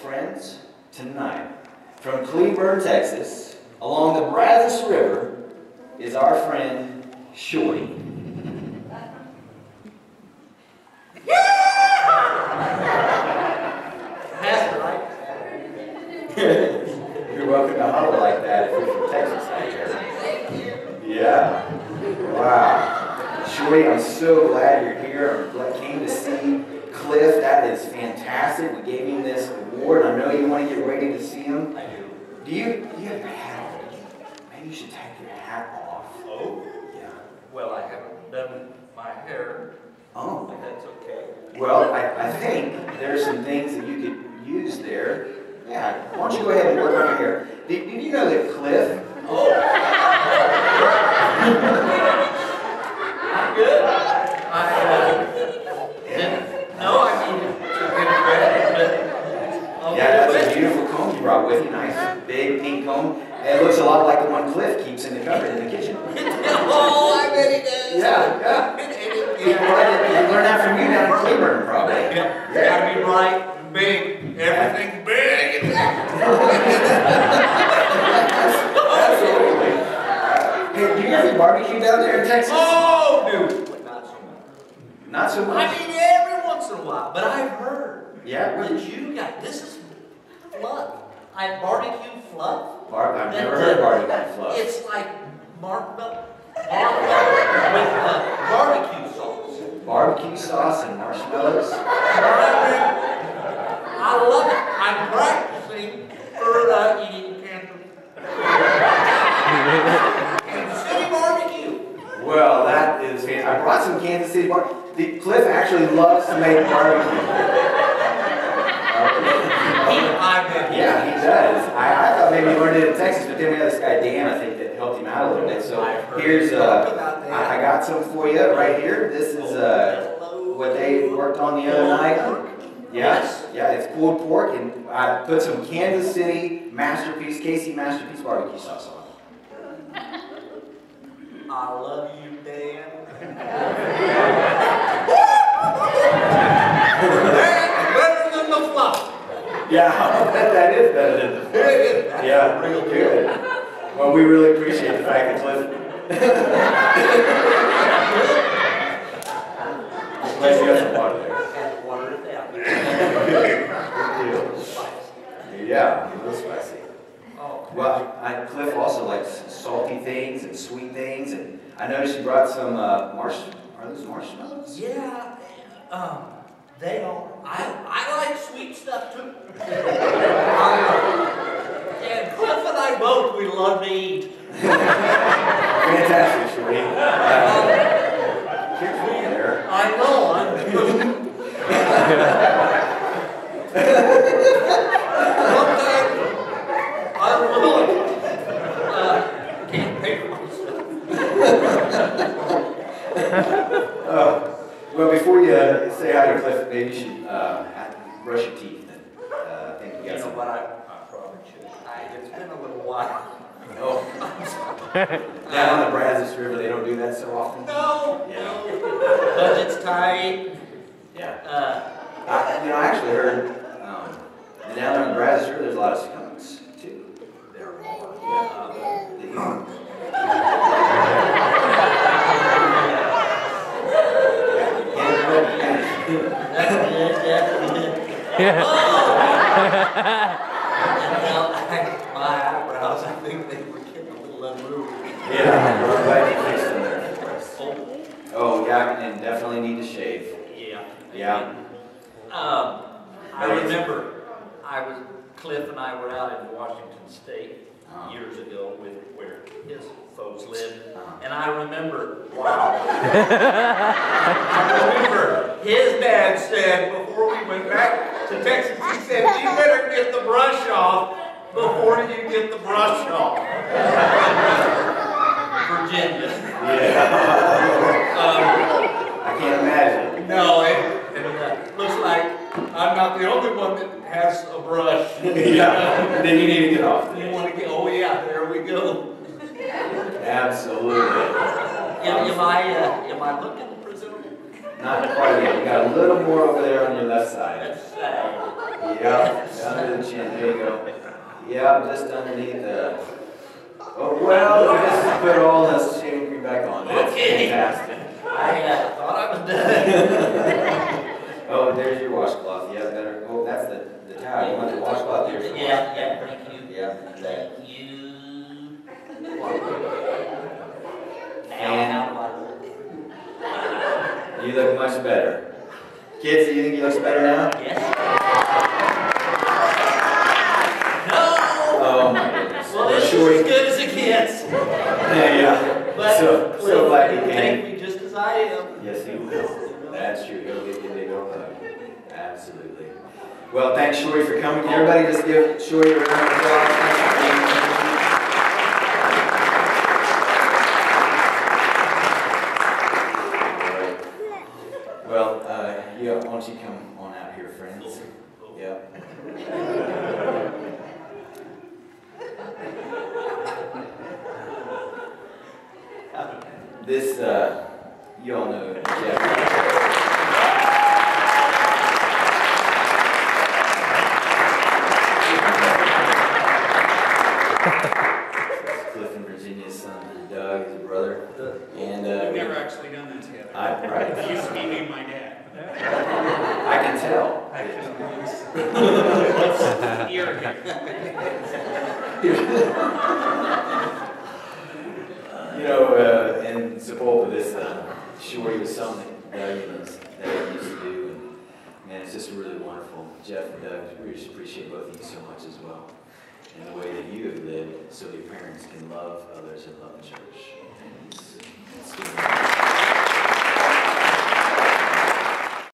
friends, tonight, from Cleburne, Texas, along the Brazos River, is our friend, Shorty. That's right. You're welcome to holler like that if you're from Texas out there. Yeah. Wow. Shorty, I'm so glad you're here. I came to see Cliff. That is fantastic. We gave him this award. I know you want to get ready to see him. I do. Do you have your hat on? Maybe you should take your hat off. Oh? Yeah. Well, I haven't done my hair. Oh. But that's okay. Well, I think there's some things that you could use there. Yeah. Why don't you go ahead and work on your hair? Did you know that Cliff? Oh. I'm good. No, I mean, to get credit, but yeah, that's a beautiful comb you brought with you. Nice, big pink comb. It looks a lot like the one Cliff keeps in the cupboard in the kitchen. Oh, I bet he does. Yeah. He learned that from you down in Cleburne, probably. Yeah. It's gotta be bright, big, everything's big. Absolutely. Hey, do you have any barbecue down there in Texas? Oh, dude. But not so much. Not so much. I mean, every once in a while, but I've heard. Yeah. That you got, this is fluff. Barbecue fluff. I've never heard barbecue fluff. It's like marshmallow with barbecue sauce. Barbecue sauce and marshmallows. I love it. I'm practicing for eating Kansas City barbecue. Well, that is fantastic. I brought some Kansas City barbecue. Cliff actually loves to make barbecue. Yeah, he does. I thought maybe he learned it in Texas, but then we had this guy Dan, I think, that helped him out a little bit. So here's I got some for you right here. This is what they worked on the other night. Yes, yeah, it's pulled pork, and I put some Kansas City Masterpiece, KC Masterpiece barbecue sauce on it. I love you, Dan. Better than the fluff. Yeah, I'll bet that is better than the fluff. Yeah, real good. Well, we really appreciate the fact that Cliff. Let's get some water there. Water it down. Yeah, a little spicy. Oh, well, Cliff also likes salty things and sweet things, and I noticed you brought some are those marshmallows? Yeah, they are. I like sweet stuff too. And Cliff and I both, we love to eat. Fantastic, Shorty. Careful there. I know. I'm willing. Can't pay for myself. Well, before you say hi to Cliff, maybe you should brush your teeth. And, I think you got some. What I probably should. It's been a little while. Oh. Down on the Brazos River, they don't do that so often. No. Yeah. No. Budget's tight. Yeah. I actually heard that down there on the Brazos River, there's a lot of skunks too. There are. Yeah. My eyebrows, I think they were getting a little unruly. Yeah, we're glad you fixed them there for us. Oh, yeah, and definitely need to shave. Yeah. I remember Cliff and I were out in Washington State years ago where his folks lived. And I remember, wow. I remember his dad said before we went back to Texas, he said, you better get the brush off before you get the brush off. Virginia. Yeah. I can't imagine. No, it looks like I'm not the only one that has a brush. Yeah, then you need to get off. You want to get, oh yeah, there we go. Absolutely. Am I looking presentable? Not quite yet. You got a little more over there on your left side. That's sad. Yep, under the chin. There you go. Yep, just underneath the. Oh, well, just put all this shaving cream back on. That's Okay. fantastic. I thought I was done. Oh, there's your washcloth. Yeah, better. Oh, that's the towel. You want the washcloth? Here's the Yeah, thank you. Yeah. Thank you. And Now, you look much better. Kids, do you think he looks better now? yes. No! Oh my goodness. Well, this is Shorty. as good as it gets. Yeah. But So glad you Cliff will came. take me just as I am. Yes, he will. That's true. He'll give you a big old hug. Absolutely. Well, thanks, Shorty, for coming. Can everybody just give Shorty a round of applause? Thanks for being here. Well, yeah, why don't you come on out here, friends? Yeah. This, you all know Jeff. Cliff and Virginia's son, Doug, his brother. And We've never actually done that together. right. He used to be me and my dad. I can tell. Here, You know, in support of this, Shorty was something that Doug used to do, and man, it's just really wonderful. Jeff and Doug, we just appreciate both of you so much as well, and the way that you have lived, so your parents can love others and love the church. It's